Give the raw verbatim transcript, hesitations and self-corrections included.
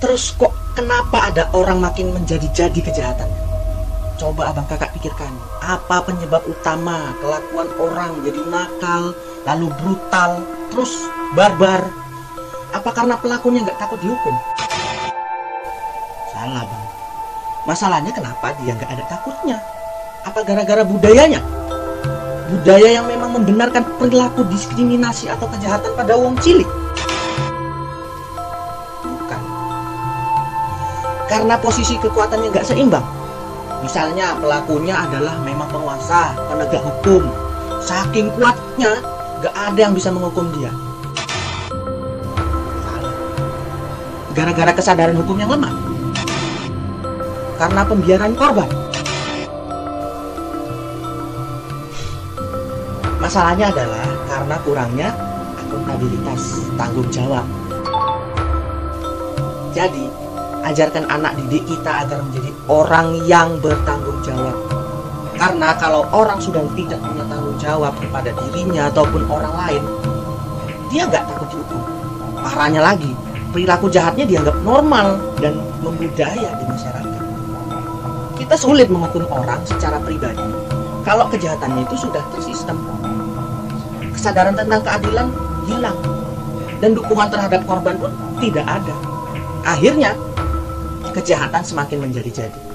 Terus kok kenapa ada orang makin menjadi-jadi kejahatan? Coba abang kakak pikirkan, apa penyebab utama kelakuan orang jadi nakal, lalu brutal, terus barbar? Apa karena pelakunya nggak takut dihukum? Salah bang. Masalahnya kenapa dia nggak ada takutnya? Apa gara-gara budayanya? Budaya yang memang membenarkan perilaku diskriminasi atau kejahatan pada wong cilik? Bukan. Karena posisi kekuatannya nggak seimbang. Misalnya pelakunya adalah memang penguasa, penegak hukum. Saking kuatnya, nggak ada yang bisa menghukum dia. Salah. Gara-gara kesadaran hukum yang lemah. Karena pembiaran korban. Masalahnya adalah karena kurangnya akuntabilitas, tanggung jawab. Jadi, ajarkan anak didik kita agar menjadi orang yang bertanggung jawab. Karena kalau orang sudah tidak punya tanggung jawab kepada dirinya ataupun orang lain, dia nggak takut dihukum. Parahnya lagi, perilaku jahatnya dianggap normal dan membudaya di masyarakat. Kita sulit menghukum orang secara pribadi kalau kejahatannya itu sudah tersistem. Kesadaran tentang keadilan hilang dan dukungan terhadap korban pun tidak ada. Akhirnya kejahatan semakin menjadi-jadi.